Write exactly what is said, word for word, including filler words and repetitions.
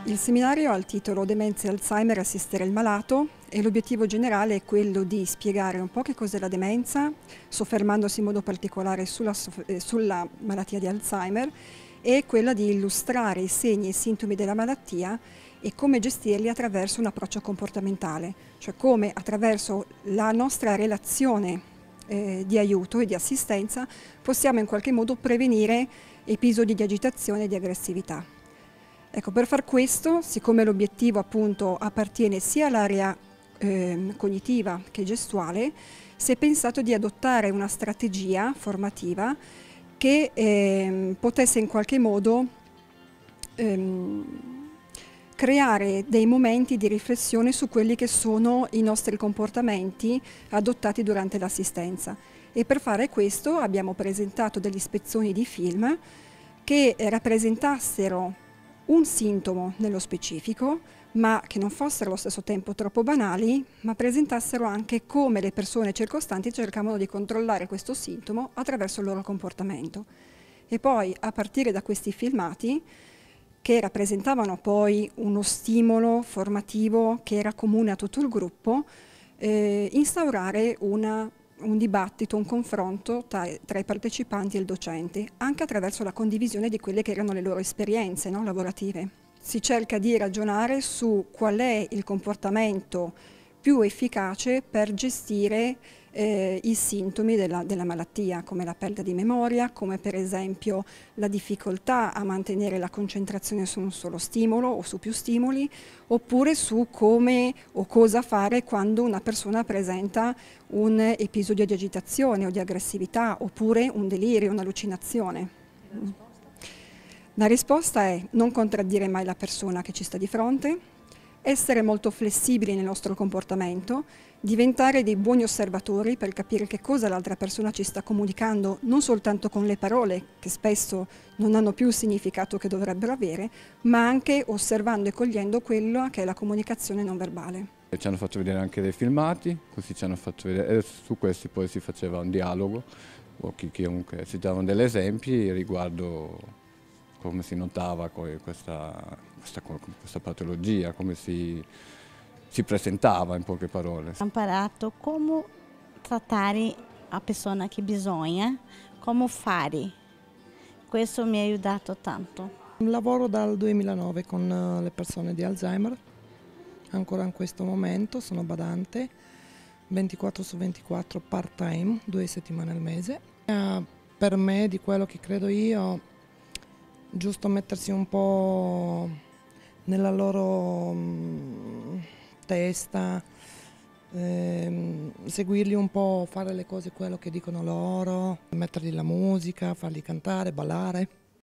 Il seminario ha il titolo Demenza e Alzheimer, assistere il malato, e l'obiettivo generale è quello di spiegare un po' che cos'è la demenza, soffermandosi in modo particolare sulla, sulla malattia di Alzheimer, e quella di illustrare i segni e i sintomi della malattia e come gestirli attraverso un approccio comportamentale, cioè come attraverso la nostra relazione eh, di aiuto e di assistenza possiamo in qualche modo prevenire episodi di agitazione e di aggressività. Ecco, per far questo, siccome l'obiettivo appunto appartiene sia all'area eh, cognitiva che gestuale, si è pensato di adottare una strategia formativa che eh, potesse in qualche modo ehm, creare dei momenti di riflessione su quelli che sono i nostri comportamenti adottati durante l'assistenza. E per fare questo abbiamo presentato delle ispezioni di film che rappresentassero un sintomo nello specifico, ma che non fossero allo stesso tempo troppo banali, ma presentassero anche come le persone circostanti cercavano di controllare questo sintomo attraverso il loro comportamento. E poi, a partire da questi filmati, che rappresentavano poi uno stimolo formativo che era comune a tutto il gruppo, eh, instaurare una un dibattito, un confronto tra, tra i partecipanti e il docente, anche attraverso la condivisione di quelle che erano le loro esperienze, no, lavorative. Si cerca di ragionare su qual è il comportamento più efficace per gestire eh, i sintomi della, della malattia, come la perdita di memoria, come per esempio la difficoltà a mantenere la concentrazione su un solo stimolo o su più stimoli, oppure su come o cosa fare quando una persona presenta un episodio di agitazione o di aggressività, oppure un delirio, un'allucinazione. La risposta è non contraddire mai la persona che ci sta di fronte, essere molto flessibili nel nostro comportamento, diventare dei buoni osservatori per capire che cosa l'altra persona ci sta comunicando, non soltanto con le parole, che spesso non hanno più il significato che dovrebbero avere, ma anche osservando e cogliendo quello che è la comunicazione non verbale. Ci hanno fatto vedere anche dei filmati, così ci hanno fatto vedere, e su questi poi si faceva un dialogo, o chi, chiunque si davano degli esempi riguardo come si notava questa, questa, questa patologia, come si, si presentava in poche parole. Ho imparato come trattare la persona che bisogna, come fare. Questo mi ha aiutato tanto. Lavoro dal duemilanove con le persone di Alzheimer, ancora in questo momento sono badante, ventiquattro su ventiquattro part time, due settimane al mese. Per me, di quello che credo io, giusto mettersi un po' nella loro mh, testa, ehm, seguirli un po', fare le cose quello che dicono loro, mettergli la musica, farli cantare, ballare.